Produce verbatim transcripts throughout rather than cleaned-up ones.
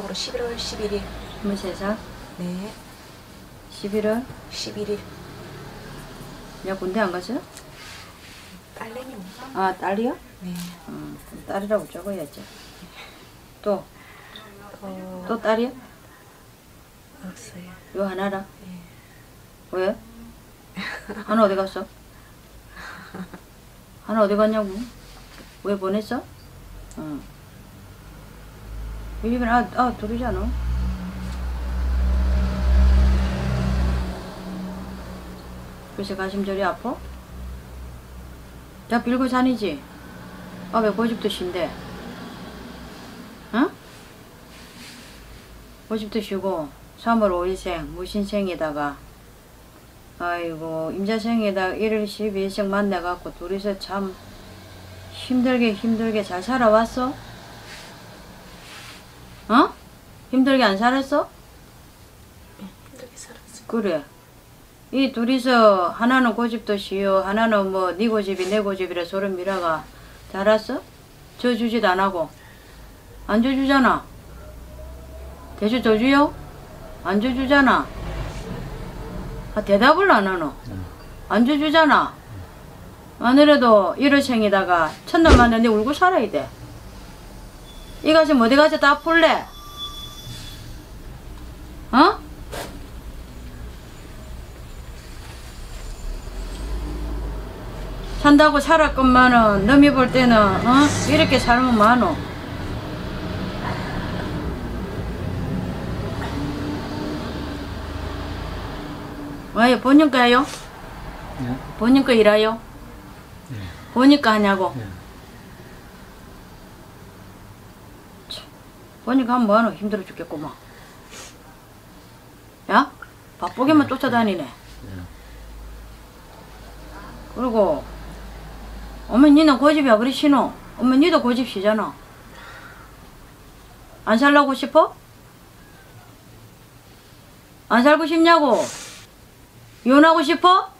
참고로 십일월 십일일. 스물세 살? 네. 십일월? 십일일. 야, 군대 안 갔어요? 딸내미입니다. 아, 딸이요? 네. 음, 딸이라고 적어야지. 또? 어... 또 딸이요? 없어요. 요 하나라? 네. 왜? 하나 어디 갔어? 하나 어디 갔냐고? 왜 보냈어? 응. 이 집엔 아, 아, 둘이잖아. 글쎄 가심절이 아파? 다 빌고 산이지? 아, 왜 고집도 신데? 응? 고집도 쉬고 삼월 오일생 무신생에다가 아이고 임자생에다가 일월 십이일생 만나갖고 둘이서 참 힘들게 힘들게 잘 살아왔어? 어? 힘들게 안 살았어? 힘들게 살았어요. 그래. 이 둘이서 하나는 고집도 쉬어 하나는 뭐 네 고집이 내 고집이라 소리 미라가 잘았어? 져주지도 안 하고 안 져주잖아. 대주 져주요? 안 져주잖아. 아, 대답을 안 하노. 안 져주잖아. 아무래도 일월생에다가 첫날 만났는데 울고 살아야 돼. 이 가슴 어디 가서 다 풀래? 어? 산다고 살았건만은 너미 볼 때는 어? 이렇게 살면 많어. 왜 본인 거요? 네? 본인 거 일해요? 네. 본인 거 하냐고? 네. 본인 거 하면 뭐하노? 힘들어 죽겠구만. 야? 바쁘게만 네. 쫓아다니네. 네. 그리고 엄마 니는 고집이야 그리 신어. 엄마 니도 고집시잖아. 안 살라고 싶어? 안 살고 싶냐고? 이혼하고 싶어?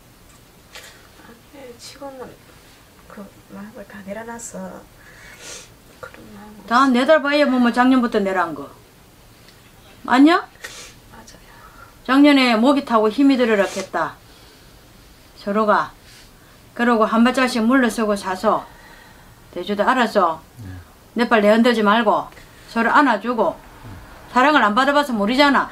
아니, 지금은 그 마음을 다 내려놨어. 그런 마음. 다 내달봐야 뭐, 뭐 작년부터 내란 거. 맞냐? 맞아요. 작년에 모기 타고 힘이 들으라 했다. 서로가. 그러고 한 발짝씩 물러서고 사서 대주도 알았어. 네. 내 빨 내흔들지 말고 서로 안아주고 사랑을 안 받아봐서 모르잖아.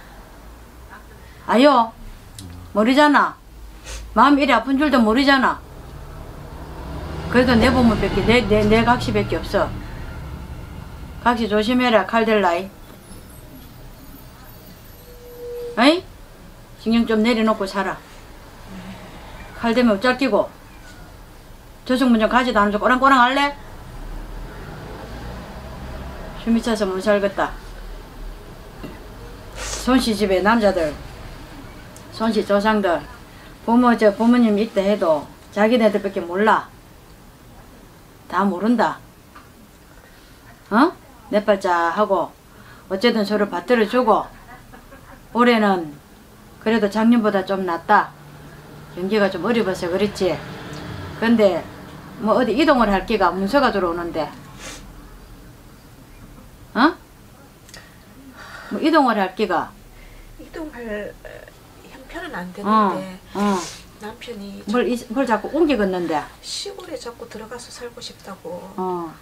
아요? 모르잖아. 마음 이리 아픈 줄도 모르잖아. 그래도 내 부모밖에 내, 내, 내 각시밖에 없어. 각시 조심해라. 칼들라이. 에이? 신경 좀 내려놓고 살아. 칼 되면 어쩔 끼고. 저승문 좀 가지도 않으면서 꼬랑꼬랑 할래? 숨이 차서 못 살겠다. 손씨 집에 남자들, 손씨 조상들, 부모 저 부모님 있다 해도 자기네들밖에 몰라. 다 모른다. 어? 내팔자하고 어쨌든 서로 받들어주고 올해는 그래도 작년보다 좀 낫다. 경기가 좀 어려워서 그렇지. 근데 뭐 어디 이동을 할 기가 문서가 들어오는데 어? 뭐 이동을 할 기가 이동할 형편은 안 어, 되는데 어. 남편이 뭘, 이, 뭘 자꾸 옮기겠는데 시골에 자꾸 들어가서 살고 싶다고. 어.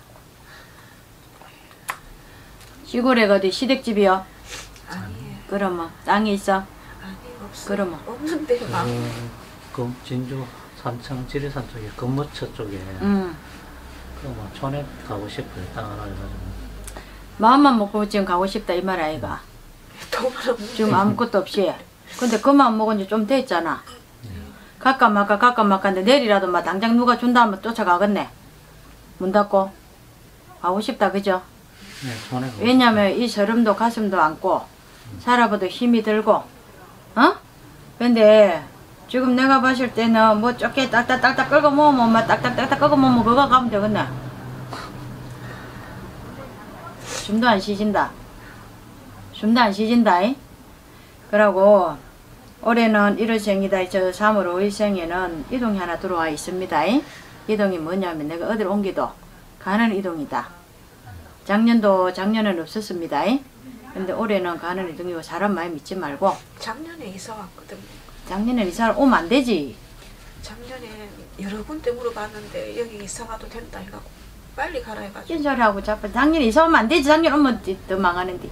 시골에 어디 시댁집이요? 아니에요. 그러면 땅이 있어? 아니 없어. 그러면? 없는데 막. 그, 그 진주 산청 지리산 쪽에 금무처 쪽에 응. 그뭐 촌에 가고 싶어요. 땅 하나 해가지고. 마음만 먹고 지금 가고 싶다 이 말 아이가. 돈은 없는데. 지금 아무것도 없이. 근데 그 마음 먹은 지 좀 됐잖아. 갈까 말까 갈까 말까인데 내일이라도 막 당장 누가 준다 하면 쫓아가겠네. 문 닫고 가고 싶다 그죠? 네, 촌에 가고 왜냐면 이 저름도 가슴도 안고 살아봐도 힘이 들고 어? 근데 지금 내가 봤을 때는 뭐 쪼개 딱딱딱딱 끌고 모으면 막 딱딱딱딱 끌고 모으면 그거 가면 되겠네. 숨도 안 쉬진다. 숨도 안 쉬진다. 이? 그러고 올해는 일월생이다. 저 삼월 오일생에는 이동이 하나 들어와 있습니다. 이? 이동이 뭐냐면 내가 어디를 옮기도 가는 이동이다. 작년도 작년은 없었습니다. 이? 근데 올해는 가는 이등이고 사람 많이 믿지 말고. 작년에 이사 왔거든요. 작년에 이사를 오면 안 되지. 작년에 여러 군데 물어봤는데 여기 이사 가도 된다 해갖고 빨리 가라 해가지고. 찐소리하고 자꾸 작년에 이사 오면 안 되지. 작년에 오면 더 망하는데.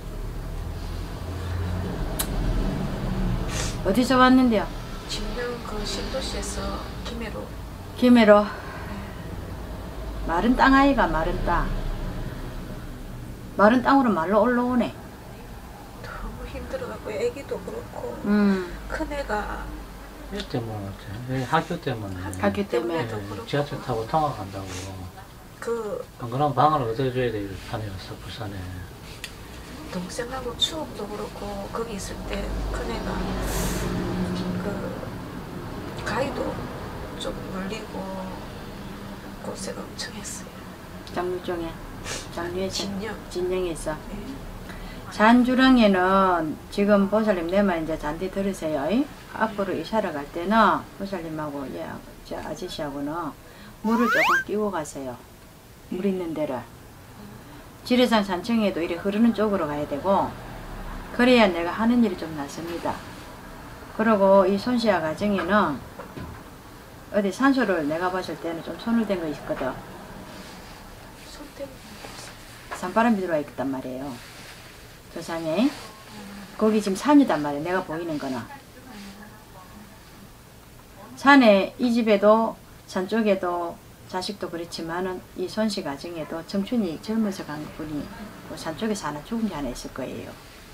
어디서 왔는데요? 진명 그 신도시에서 김해로. 김해로. 마른 땅 아이가 마른 땅. 마른 땅으로 말로 올라오네. 너무 힘들어갖고 애기도 그렇고 음. 큰애가 일 때문에 왔지. 학교 때문에. 학교 때문에. 때문에도 그렇고. 지하철 타고 통학 간다고. 그 안 그러면 방을 어떻게 줘야 돼? 다녀왔어 부산에. 동생하고 추억도 그렇고 거기 있을 때 큰애가 그 가위도 좀 물리고 고생 엄청 했어요. 장류정에. 장류에 진영. 진영에서. 네. 잔주렁에는 지금 보살님 내 말 이제 잔디 들으세요. 이? 앞으로 이사를 갈 때는 보살님하고 예, 저 아저씨하고는 물을 조금 끼고 가세요. 물 있는 데를. 지리산 산청에도 이렇게 흐르는 쪽으로 가야 되고 그래야 내가 하는 일이 좀 낫습니다. 그리고 이 손시아 가정에는 어디 산소를 내가 봤을 때는 좀 손을 댄 거 있거든. 손 때문에 산바람이 들어와 있단 말이에요. 저 산에. 거기 지금 산이단 말이에요. 내가 보이는 거는. 산에 이 집에도 산 쪽에도 자식도 그렇지만은 이 손씨 가정에도 청춘이 젊어서 간 분이 그 산 쪽에서 하나 죽은 게 하나 있을 거예요.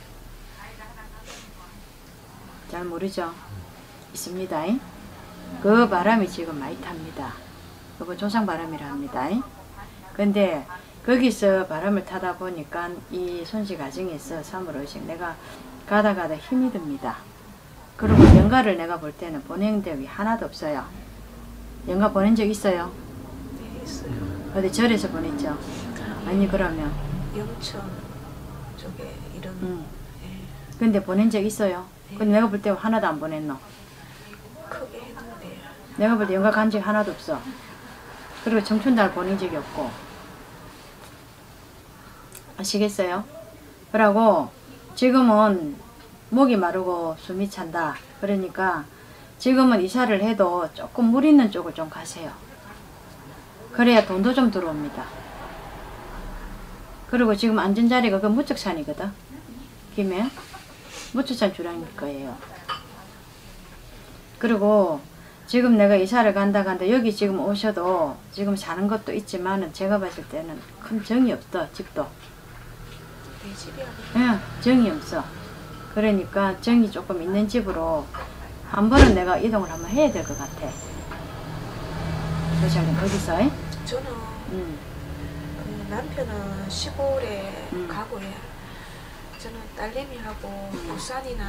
잘 모르죠? 있습니다. 그 바람이 지금 많이 탑니다. 그거 조상 바람이라 합니다. 근데 거기서 바람을 타다 보니까 이 손씨 가정에서 사물의식 내가 가다 가다 힘이 듭니다. 그리고 연가를 내가 볼 때는 보낸 적이 하나도 없어요. 연가 보낸 적 있어요? 네, 있어요. 어디 절에서 보냈죠? 아니 그러면 영천 쪽에 이런 음. 예, 근데 보낸 적 있어요? 근데 내가 볼 때 하나도 안 보냈노? 크게 했는데 내가 볼 때 연가 간 적이 하나도 없어. 그리고 청춘달 보낸 적이 없고. 아시겠어요? 그러고 지금은 목이 마르고 숨이 찬다. 그러니까 지금은 이사를 해도 조금 물 있는 쪽을 좀 가세요. 그래야 돈도 좀 들어옵니다. 그리고 지금 앉은 자리가 그 무척산이거든. 김해 무척산 주량일 거예요. 그리고 지금 내가 이사를 간다 간다 여기 지금 오셔도 지금 사는 것도 있지만은 제가 봤을 때는 큰 정이 없어. 집도. 내 집이 아니라 예, 정이 없어. 그러니까 정이 조금 있는 집으로 한 번은 내가 이동을 한번 해야 될 것 같아. 보시면 거기서, 에? 저는 음, 그 남편은 시골에 음. 가고요. 저는 딸내미하고 음. 부산이나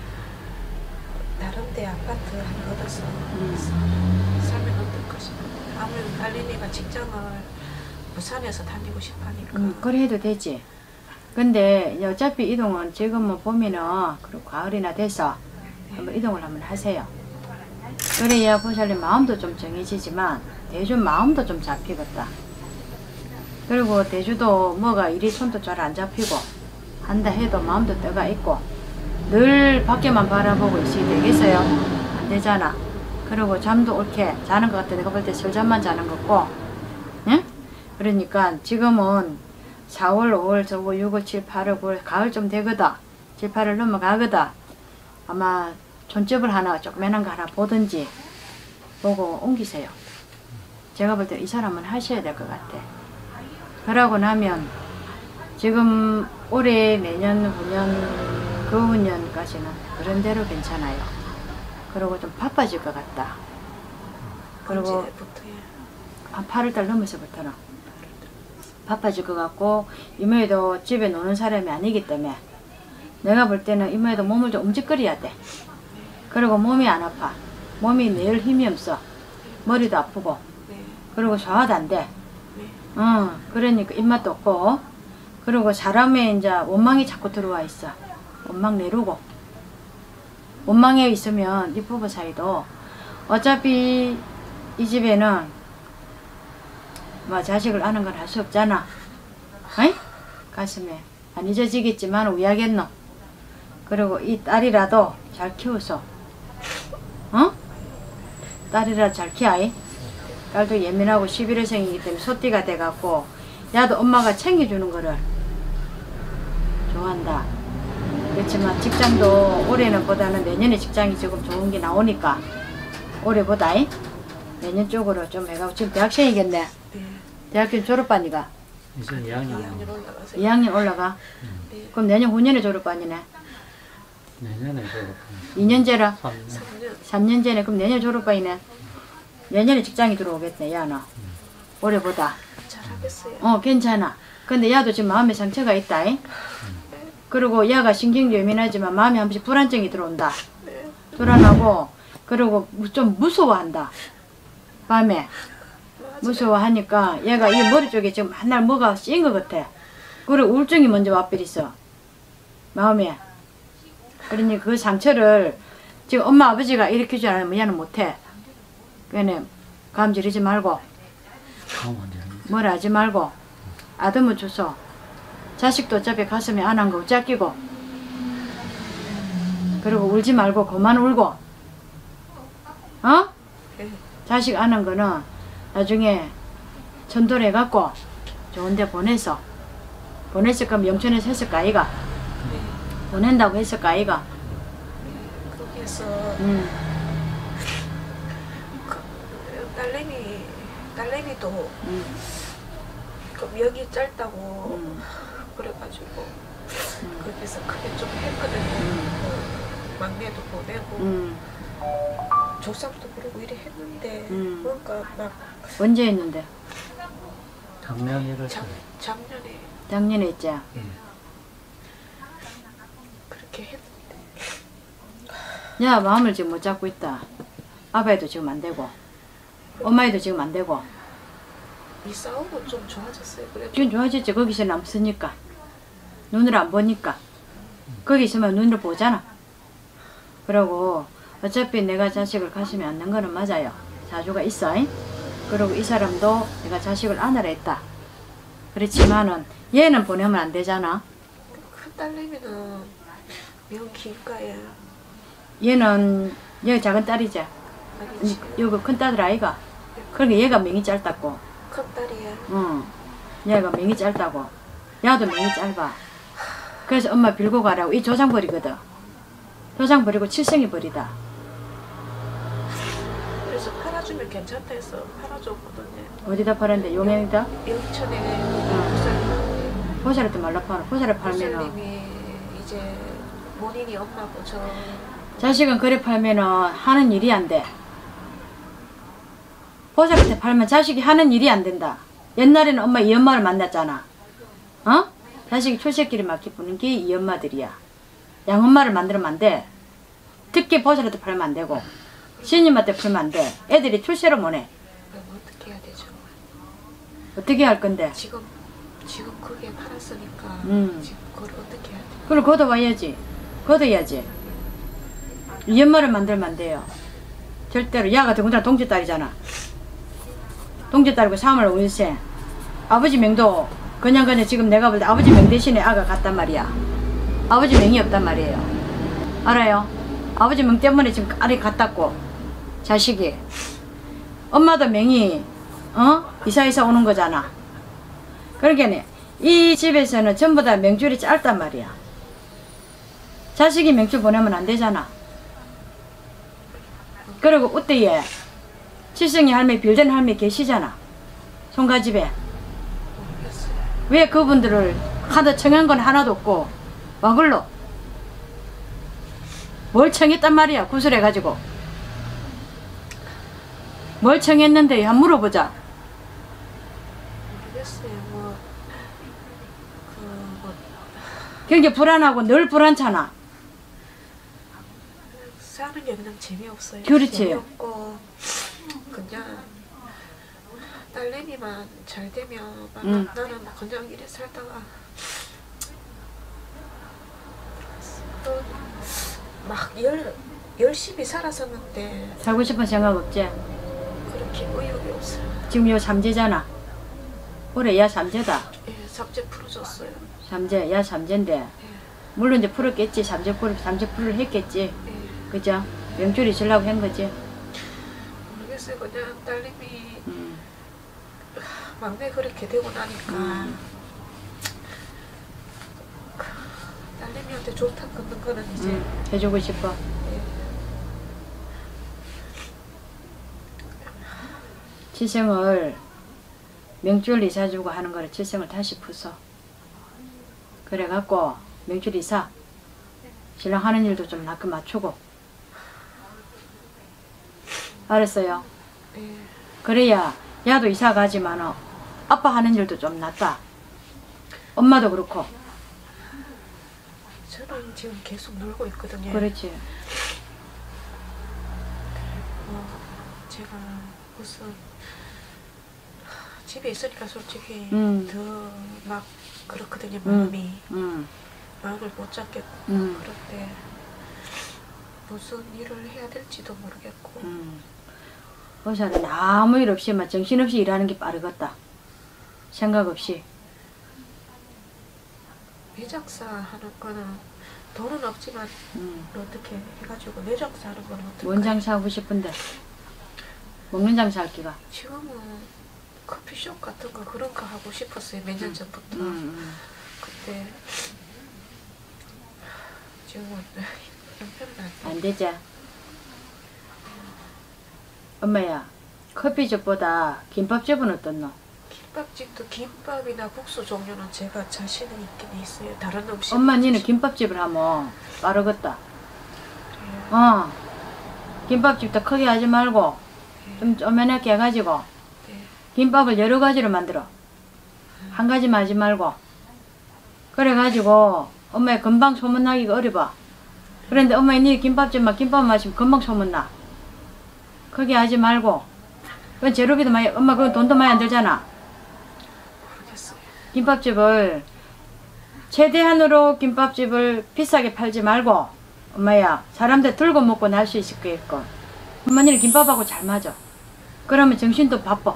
다른 데 아파트 하나 얻어서 음. 살면 어떨까 싶은데 아무래도 딸내미가 직장을 부산에서 다니고 싶으니까 음, 그래 해도 되지. 근데 이제 어차피 이동은 지금은 봄이는 그리고 가을이나 돼서 한번 이동을 한번 하세요. 그래야 보살님 마음도 좀 정해지지만 대주 마음도 좀 잡히겠다. 그리고 대주도 뭐가 일이 손도 잘 안 잡히고 한다 해도 마음도 떠가 있고 늘 밖에만 바라보고 있어야 되겠어요? 안 되잖아. 그리고 잠도 옳게 자는 것 같아. 내가 볼 때 설잠만 자는 것 같고, 응? 그러니까 지금은 사월, 오월, 저월, 유월, 칠, 팔월, 구월, 가을 좀 되거든. 칠, 팔월 넘어가거든. 아마 촌집을 하나 조그만한 거 하나 보든지 보고 옮기세요. 제가 볼 때 이 사람은 하셔야 될 것 같아. 그러고 나면 지금 올해 내년 후년 그 후년까지는 그런 대로 괜찮아요. 그리고 좀 바빠질 것 같다. 그리고 언제부터요? 한 팔월달 넘어서부터는 바빠질 것 같고 이모에도 집에 노는 사람이 아니기 때문에 내가 볼 때는 이모에도 몸을 좀 움직거려야 돼. 그리고 몸이 안 아파. 몸이 늘 힘이 없어. 머리도 아프고 네, 그리고 소화도 안 돼. 네. 어, 그러니까 입맛도 없고 그리고 사람의 이제 원망이 자꾸 들어와 있어. 원망 내르고 원망에 있으면 이 부부 사이도 어차피 이 집에는 뭐 자식을 아는 건 할 수 없잖아. 어이? 가슴에 안 잊어지겠지만 우야겠노. 그리고 이 딸이라도 잘 키워서 어? 딸이라도 잘 키워이. 딸도 예민하고 십일회생이기 때문에 소띠가 돼갖고 야도 엄마가 챙겨주는 거를 좋아한다. 그렇지만 직장도 올해는 보다는 내년에 직장이 조금 좋은 게 나오니까 올해보다 내년 쪽으로 좀 해가고 지금 대학생이겠네. 네. 대학교 졸업반이가 이제 이 학년 이 학년 올라가서 이 학년 올라가. 네. 그럼 내년 후년에 졸업반이네. 내년에 졸업하면 이 년째라 삼 년. 삼 년. 삼 년째네. 그럼 내년 졸업반이네. 내년에 직장이 들어오겠네. 야너 올해보다. 잘하겠어요. 어 괜찮아. 근데 야도 지금 마음에 상처가 있다. 잉? 그리고 야가 신경도 예민하지만 마음에 한 번씩 불안증이 들어온다. 네. 불안하고 그리고 좀 무서워한다. 밤에 맞아요. 무서워하니까 얘가 이 머리 쪽에 지금 맨날 뭐가 씌인 것 같아. 그리고 우울증이 먼저 와버렸어. 마음에. 그러니 그 상처를 지금 엄마 아버지가 일으키지 않으면 얘는 못해. 그러니 감 지르지 말고 다음 언제는 뭐라 하지 말고 아듬어 줘서 자식도 어차피 가슴에 안 한 거 어찌 아끼고 그리고 울지 말고 그만 울고 어? 네. 자식 안 한 거는 나중에 전도를 해갖고 좋은 데 보내서 보냈을 거면 영천에서 했을 거 아이가 네. 보낸다고 했을 거 아이가 거기에서 음. 그, 딸내미 딸내미도 음. 그 여기 짧다고 음. 그래가지고 음. 거기서 크게 좀 했거든요. 그 막내도 보내고 음. 조상도 부르고 이래 했는데 음. 뭔가 막 언제 했는데? 작년 일월 작, 작년에 작년에 했지? 예. 그렇게 했는데 야 마음을 지금 못 잡고 있다. 아빠에도 지금 안 되고 엄마에도 지금 안 되고 이 싸움은 좀 좋아졌어요. 그래도 지금 좋아졌지. 거기서는 안 쓰니까 눈을 안 보니까 거기 있으면 눈으로 보잖아. 그러고 어차피 내가 자식을 가슴에 안는 거는 맞아요. 사주가 있어. 잉? 그리고 이 사람도 내가 자식을 안으라 했다. 그렇지만은 얘는 보내면 안 되잖아. 큰 딸내미는 명기과에 얘는 얘 작은 딸이지. 아니 지금 여기 큰 딸들 아이가. 그러니까 얘가 명이 짧다고. 큰 딸이야. 응. 얘가 명이 짧다고. 야도 명이 짧아. 그래서 엄마 빌고 가라고. 이 조상 버리거든. 조상 버리고 칠성이 버리다. 그래서 팔아주면 괜찮다 해서 팔아줬거든요. 어디다 팔았는데? 용행이다? 영천에 보살님 포샤를 또 말라 팔아. 포샤를 팔면은 보살님이 이제 본인이 엄마고 저 자식은 그래 팔면은 하는 일이 안 돼. 포샤한테 팔면 자식이 하는 일이 안 된다. 옛날에는 엄마 이 엄마를 만났잖아. 어? 자식이 출세길을 막 기쁘는 게 이 엄마들이야. 양엄마를 만들면 안 돼. 특히 보살한테 팔면 안 되고 신임한테 팔면 안 돼. 애들이 출세를 못 해. 그럼 어떻게 해야 되죠? 어떻게 할 건데? 지금 지금 그게 팔았으니까 음. 지금 그걸 어떻게 해야 돼? 그걸 걷어와야지. 걷어야지. 이 엄마를 만들면 안 돼요. 절대로. 야가 더군다나 동지딸이잖아. 동지딸이고 삼월 오일생. 아버지 명도 그냥 그냥 지금 내가 볼 때 아버지 명 대신에 아가 갔단 말이야. 아버지 명이 없단 말이에요. 알아요? 아버지 명 때문에 지금 아래 갔다고. 자식이. 엄마도 명이 어? 이사이사 오는 거잖아. 그러니까 이 집에서는 전부 다 명줄이 짧단 말이야. 자식이 명줄 보내면 안 되잖아. 그리고 우때에 칠성이 할매 빌된 할매 계시잖아. 송가집에. 모르겠어요. 왜 그분들을 하나 청한 건 하나도 없고 와글로 뭘 청했단 말이야. 구슬해가지고 뭘 청했는데 한번 물어보자. 모르겠어요. 뭐 그 뭐 굉장히 불안하고 늘 불안찮아. 사는 게 그냥 재미없어요. 그렇지. 재미없고 그냥 딸내미만 잘 되면 막 음. 나는 그냥 이래 살다가 또 막 열, 열심히 살았었는데 살고 싶은 생각 없지? 그렇게 의욕이 없어요. 지금 요 삼재잖아. 올해 야 삼재다. 예, 삭제 풀어줬어요. 삼재, 야 삼재인데 예. 물론 이제 풀었겠지. 삼재 풀 삼재 풀을 했겠지. 예. 그죠? 명절 있으려고 한 거지. 모르겠어요. 그냥 딸님이 음. 막내 그렇게 되고 나니까 음. 딸내미한테 좋다 걷는 거는 이제 음. 해주고 싶어. 예. 치성을 명절 이사 주고 하는 거를 치성을 다시 푸서. 그래갖고 명절 이사 신랑 하는 일도 좀 낫게 맞추고. 알았어요? 예. 그래야 야도 이사 가지만 아빠 하는 일도 좀 낫다. 엄마도 그렇고. 저는 지금 계속 놀고 있거든요. 그렇지. 어, 제가 무슨 집에 있으니까 솔직히 음. 더 막 그렇거든요. 음. 마음이 음, 마음을 못 잡겠고 음, 그럴 때 무슨 일을 해야 될지도 모르겠고 음. 의사는 아무 일 없이 막 정신없이 일하는 게 빠르겠다. 생각 없이. 매장사 하는 거는 돈은 없지만 음. 어떻게 해가지고 매장사 하는 거는 어떻게 뭔 장사 하고 싶은데? 먹는 장사 할 기가. 지금은 커피숍 같은 거 그런 거 하고 싶었어요. 몇 년 전부터. 음, 음. 그때 지금은 형편은 안 돼. 안 되지. 엄마야, 커피숍보다 김밥집은 어떻노? 김밥집도 김밥이나 국수 종류는 제가 자신이 있긴 있어요. 다른 음식. 엄마 니는 김밥집을 하면 빠르겠다. 그래요. 어. 김밥집도 크게 하지 말고 좀 쪼매나게 해가지고 네. 김밥을 여러 가지로 만들어. 한 가지만 하지 말고. 그래가지고 엄마 금방 소문나기가 어려워. 그런데 엄마 니 김밥집만 김밥 마시면 금방 소문나. 크게 하지 말고. 그건 재료비도 많이, 엄마 그건 돈도 많이 안 들잖아. 모르겠어요. 김밥집을 최대한으로 김밥집을 비싸게 팔지 말고 엄마야 사람들 들고 먹고 날 수 있게끔 어머니는 김밥하고 잘 맞아. 그러면 정신도 바빠.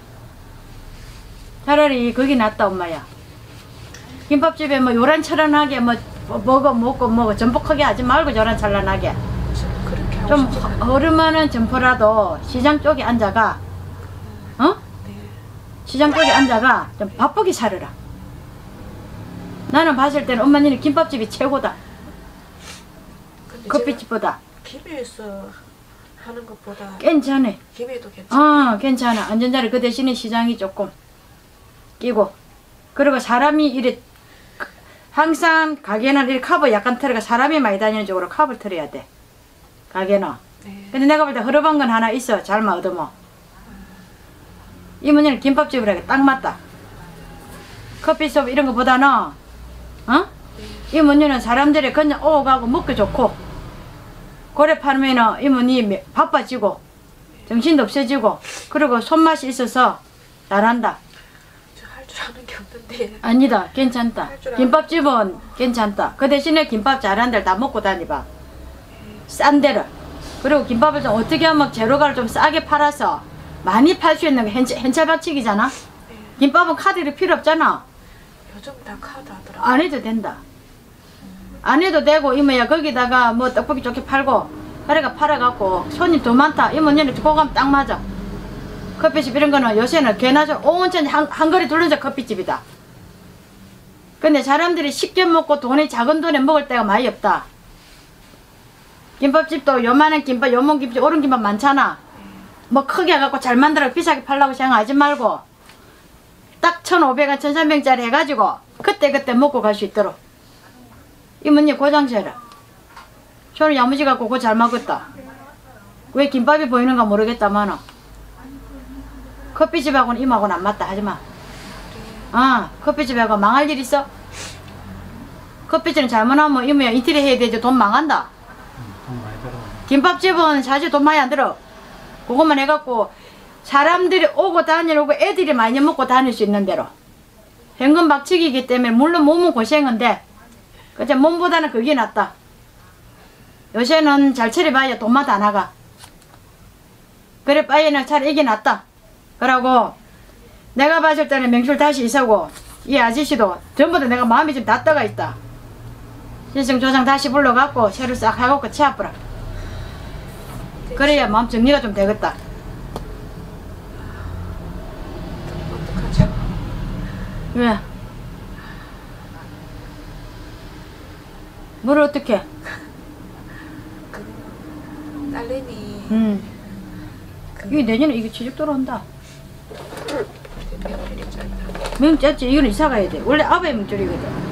차라리 거기 낫다 엄마야. 김밥집에 뭐 요란처란하게 뭐 먹어 먹고 먹어 전복하게 하지 말고 요란찬란하게 저는 그렇게 하고 좀 싶지 않아요. 허름한 점포라도 시장 쪽에 앉아가 어? 네. 시장 쪽에 앉아가 좀 바쁘게 살아라. 나는 봤을 때는 엄마니는 김밥집이 최고다. 근데 커피집보다. 제가 김해에서 하는 것보다 괜찮아. 김해도 괜찮아요. 어, 괜찮아. 안전자리 그 대신에 시장이 조금 끼고. 그리고 사람이 이래 항상 가게는 이렇게 컵을 약간 틀어가 사람이 많이 다니는 쪽으로 컵을 틀어야 돼. 가게는. 네. 근데 내가 볼 때 허름한 건 하나 있어. 잘만 얻으면. 이모니는 김밥집을 하기 딱 맞다. 커피숍 이런 거보다는 어? 이모니는 사람들이 그냥 오가고 먹기 좋고 고래 팔면은 이모니 바빠지고 정신도 없어지고 그리고 손맛이 있어서 잘한다. 저 할 줄 아는 게 없는데 아니다. 괜찮다. 할줄 김밥집은 괜찮다. 그 대신에 김밥 잘하는 데를 다 먹고 다니봐. 싼 데를. 그리고 김밥을 좀 어떻게 하면 재료가를 좀 싸게 팔아서 많이 팔 수 있는 게 현찰, 현찰 받치기잖아. 네. 김밥은 카드를 필요 없잖아. 요즘 다 카드 하더라고요. 안 해도 된다. 안 해도 되고 이모야 거기다가 뭐 떡볶이 좋게 팔고 그래가 팔아갖고 손님 더 많다. 이모니는 그거 가면 딱 맞아. 커피집 이런 거는 요새는 개나서 온전히 한, 한 거리 둘러서 커피집이다. 근데 사람들이 쉽게 먹고 돈이 작은 돈에 먹을 때가 많이 없다. 김밥집도 요만한 김밥, 요만 김밥, 오른 김밥 많잖아. 뭐 크게 해갖고 잘 만들어 비싸게 팔라고 생각하지 말고 딱 천오백 원, 천삼백 원짜리 해가지고 그때그때 먹고 갈 수 있도록. 이모니 고장져라. 저는 야무지 갖고 그거 잘 먹었다. 왜 김밥이 보이는가 모르겠다마는 커피집하고는 이모하고는 안 맞다 하지마. 아, 커피집하고 망할 일 있어? 커피집은 잘못하면 이모야 이틀에 해야 되지 돈 망한다. 돈 많이 들어. 김밥집은 사실 돈 많이 안 들어. 그것만 해갖고 사람들이 오고 다니고 애들이 많이 먹고 다닐 수 있는 대로 현금 박치기이기 때문에 물론 몸은 고생인데 그치 몸보다는 그게 낫다. 요새는 잘 차려봐야 돈만 다 나가. 그래 빠이는 차라리 이게 낫다. 그러고 내가 봤을 때는 명절 다시 이사고 이 아저씨도 전부 다 내가 마음이 좀 다 떠가 있다. 실성 조장 다시 불러갖고 새로 싹 하고 치아뿌라. 그래야 마음 정리가 좀 되겠다. 어떡하죠? 왜? 뭘 어떻게? 그 딸내미 음. 그 이게 내년에 이게 취직 들어온다. 명절이 짧다. 명 짧지. 이거는 이사 가야 돼. 원래 아베 명줄이거든.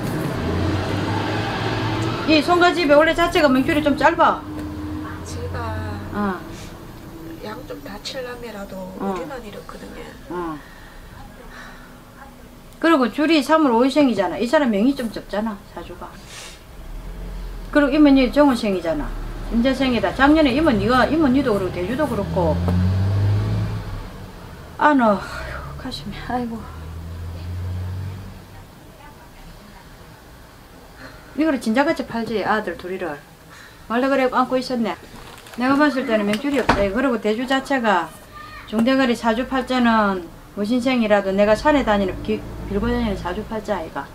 이 손가집에 원래 자체가 명줄이 좀 짧아. 제가 어. 양 좀 다칠라면라도 어. 우리만 이렇거든요. 어. 그리고 줄이 삼월 오일생이잖아. 이 사람 명이 좀 적잖아, 사주가. 그리고 이모니 정원생이잖아. 임자생이다. 작년에 이모 니가 이모 니도 그렇고 대주도 그렇고. 아, 너 아휴, 가슴이 아이고. 이거를 진짜같이 팔지, 아들 둘이를. 말라 그래 안고 있었네. 내가 봤을 때는 명줄이 없다. 그리고 대주 자체가 중대가리 사주팔자는 무신생이라도 내가 산에 다니는 기, 빌고 다니는 사주팔자 아이가.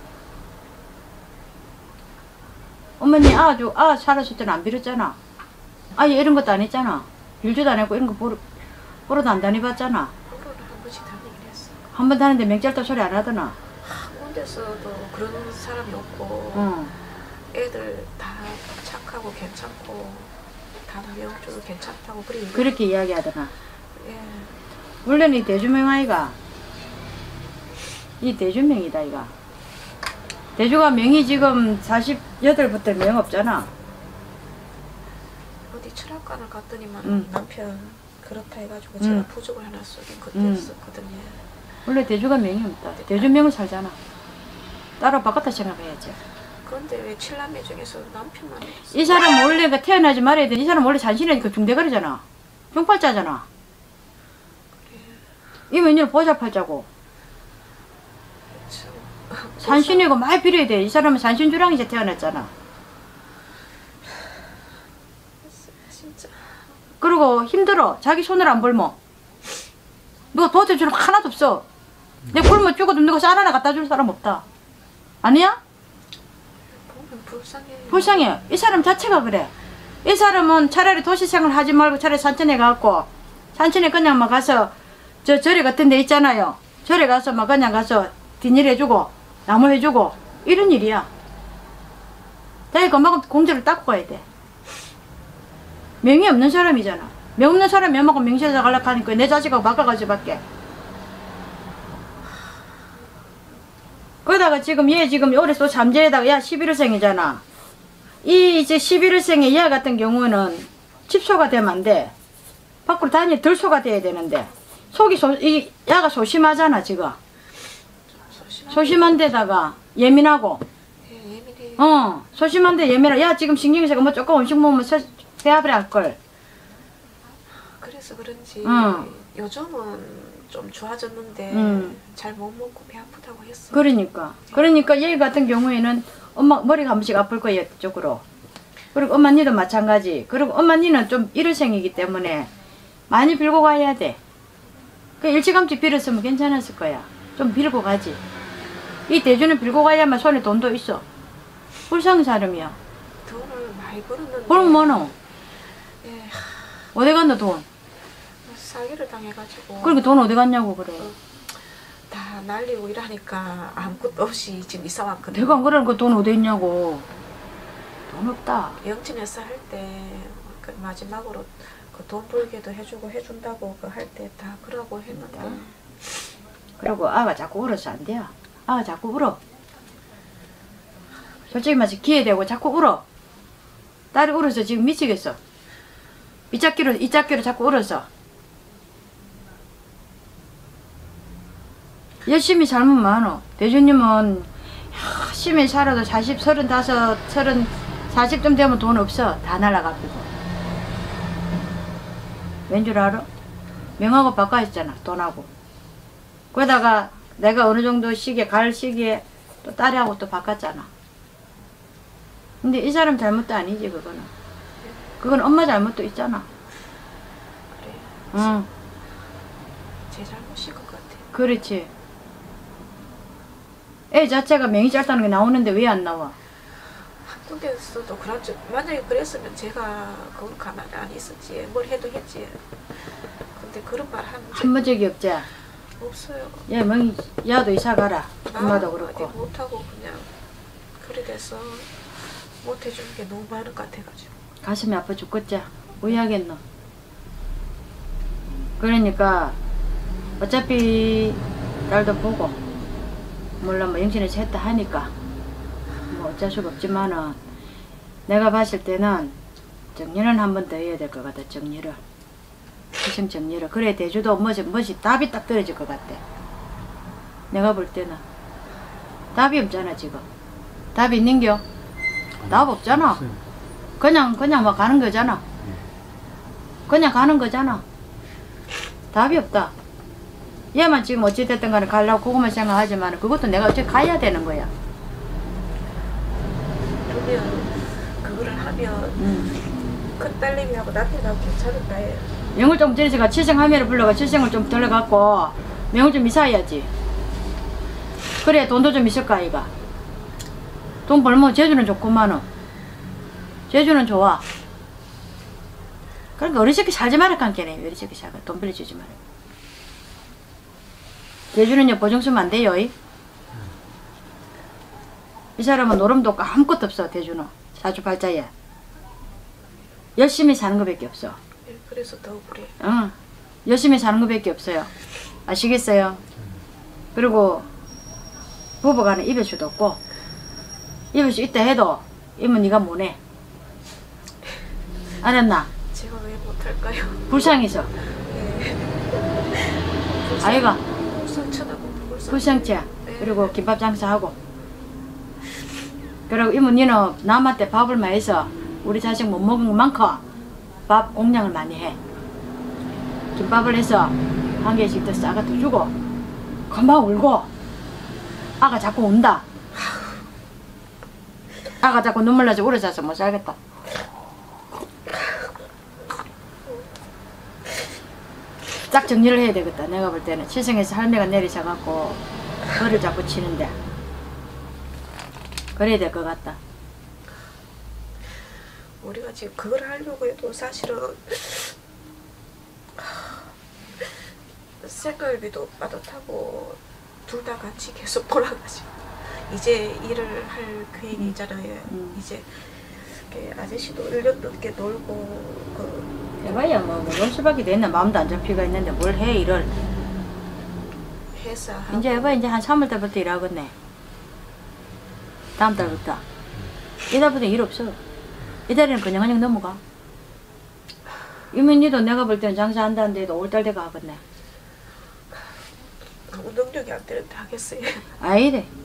어머니 아주 아 살았을 때는 안 빌었잖아. 아예 이런 것도 안 했잖아. 빌지도 안 했고 이런 거 보러 보러도 안 다니봤잖아. 보러를 한 번씩 다니긴 했어. 한 번 다니는데 명절도 소리 안 하더나. 한 군데서도 그런 사람이 없고 응. 애들 다 착하고 괜찮고 다 명줄 괜찮다고 그래. 그렇게 이야기하더나. 예. 원래는 이 대주명 아이가 이 대주명이다 이가. 대주가 명이 지금 사십팔부터 명 없잖아. 어디 철학관을 갔더니만 음. 남편 그렇다 해가지고 음. 제가 부족을 하나 쓰긴 그때 음. 했었거든요. 원래 대주가 명이 없다. 대주명은 살잖아. 따로 바꿨다 생각해야지. 그런데 왜 칠남매 중에서 남편만 했어? 이 사람 원래 그 태어나지 말아야 돼. 이 사람 원래 잔신이 그 중대가리잖아. 중팔자잖아. 이 웬일 보자팔자고. 참. 산신이고 많이 필요해 돼. 이 사람은 산신주랑이제 태어났잖아. 진짜 그리고 힘들어. 자기 손을 안 벌모. 누가 도와줄 하나도 없어. 내 굶어 죽어도 누가 쌀 하나 갖다 줄 사람 없다. 아니야? 보면 불쌍해. 불쌍해. 이 사람 자체가 그래. 이 사람은 차라리 도시생활 하지 말고 차라리 산천에 가고 산천에 그냥 막 가서 저 절에 같은 데 있잖아요. 절에 가서 막 그냥 가서 뒷일 해주고 나무 해주고 이런 일이야. 자기 그만큼 공제를 닦고 가야 돼. 명이 없는 사람이잖아. 명 없는 사람이 엄마가 명시에서 가려고 하니까 내 자식하고 바꿔가지고 밖에. 그러다가 지금 얘 지금 올해 또 잠재에다가 야 십일월생이잖아. 이 이제 십일월생의 얘 같은 경우는 집소가 되면 안 돼. 밖으로 다니 들소가 돼야 되는데 속이 소, 이 야가 소심하잖아 지금. 소심한 소심한 데다가 예민하고. 예, 예민해. 어 소심한데 예민하. 야 지금 신경이세가 뭐 조금 음식 먹으면 배합을 할 걸. 그래서 그런지 응. 요즘은 좀 좋아졌는데 응. 잘 못 먹고 배 아프다고 했어. 그러니까 그러니까 얘 같은 경우에는 엄마 머리가 한 번씩 아플 거예요 쪽으로. 그리고 엄마 니도 마찬가지. 그리고 엄마 니는 좀 일월생이기 때문에 많이 빌고 가야 돼. 그 일찌감치 빌었으면 괜찮았을 거야. 좀 빌고 가지. 이 대주는 빌고 가야만 손에 돈도 있어. 불쌍한 사람이야. 돈을 많이 벌었는데. 그럼 뭐노? 예, 어디 갔노 돈? 사기를 당해가지고. 그러니까 돈 어디 갔냐고 그래. 다 날리고 이러니까 아무것도 없이 지금 이사 왔거든. 내가 안 그러니까 돈 어디 있냐고. 돈 없다. 영진에서 할 때 그 마지막으로 그 돈 벌게도 해주고 해준다고 그 할 때 다 그러고 했는데. 그리고 아가 자꾸 울어서 안 돼요. 아가 자꾸 울어. 솔직히 말해서 기회되고 자꾸 울어. 딸이 울어서 지금 미치겠어. 이짝기로 이짝기로 자꾸 울어서. 열심히 살면 많어. 대주님은 열심히 살아도 사십, 서른다섯, 서른, 사십쯤 되면 돈 없어. 다 날라가고. 왠 줄 알아? 명하고 바꿔있잖아. 돈하고. 그러다가 내가 어느 정도 시기에 갈 시기에 또 딸이하고 또 바꿨잖아. 근데 이 사람 잘못도 아니지 그거는. 그건 엄마 잘못도 있잖아. 그래. 응. 제 잘못인 것 같아. 그렇지. 애 자체가 명이 짧다는 게 나오는데 왜 안 나와? 한 군데서도 그런지 만약에 그랬으면 제가 그걸 가만히 안 있었지 뭘 해도 했지. 근데 그런 말 하는 한 번 적이 없지? 없어요. 야 멍이 야도 이사 가라. 엄마도 아, 그렇고. 어디 못하고 그냥 그래 돼서 못 해주는 게 너무 많은 것 같아가지고. 가슴이 아파 죽겠지? 왜 하겠노? 그러니까 어차피 딸도 보고 물론 뭐 영신에서 했다 하니까 뭐 어쩔 수가 없지만은 내가 봤을 때는 정리는 한 번 더 해야 될 것 같아. 정리를 희생 정리를. 그래 대주도 뭐지 뭐지 답이 딱 떨어질 것 같아. 내가 볼 때는 답이 없잖아 지금. 답이 있는겨? 답 없잖아. 그냥 그냥 막 가는 거잖아. 그냥 가는 거잖아. 답이 없다. 얘만 지금 어찌됐든 간에 가려고 그것만 생각하지만 그것도 내가 어차피 가야 되는 거야. 그러면 그거를 하면 음. 큰 딸내미하고 남편하고 괜찮을까 해. 명을 좀 들여서 칠생하면을 불러가 칠생을 좀 들어갖고 명을 좀 이사해야지. 그래 돈도 좀 있을까 아이가. 돈 벌면 제주는 좋구만은. 제주는 좋아. 그러니까 어린 새끼 살지 말아 깐게네. 어린 새끼 살까 돈 빌려주지 말아. 제주는요 보증 쓰면 안 돼요. 이, 이 사람은 노름도 없고 아무것도 없어. 대주는 사주팔자야. 열심히 사는 것밖에 없어. 예, 그래서 더 그래. 응. 열심히 사는 것밖에 없어요. 아시겠어요? 그리고 부부간에 입을 수도 없고 입을 수 있다 해도 이면 네가 뭐네. 알았나? 제가 왜 못할까요? 불쌍해서. 예. 아이가 불쌍천하고 불쌍. 불쌍치. 네. 그리고 김밥 장사하고. 그리고 이모 니는 남한테 밥을 많이 해서 우리 자식 못 먹은 것만큼 밥 공량을 많이 해. 김밥을 해서 한 개씩 더 싸가 더 주고 금방 울고 아가 자꾸 운다. 아가 자꾸 눈물 나서 울어져서 못 살겠다. 딱 정리를 해야 되겠다. 내가 볼 때는 칠성에서 할매가 내리셔갖고 벌을 자꾸 치는데 그래야 될 것 같다. 우리가 지금 그걸 하려고 해도 사실은 생활비도 빠듯하고 둘 다 같이 계속 돌아가지고 이제 일을 할 계획이 있잖아요. 음. 이제 이렇게 아저씨도 일 년 넘게 놀고 그 해봐야 뭐, 뭐 놀수밖에 됐나. 마음도 안 잡히가 있는데 뭘 해 일을. 회사 이제 해봐. 이제 한 삼월 달부터 일하겠네. 다음 달부터. 이달부터 일 없어. 이달에는 그냥 그냥 넘어가. 이민이도 내가 볼 때는 장사한다는데도 오월달 돼가 하겠네. 너무 능력이 안 되는데 하겠어요. 아이래.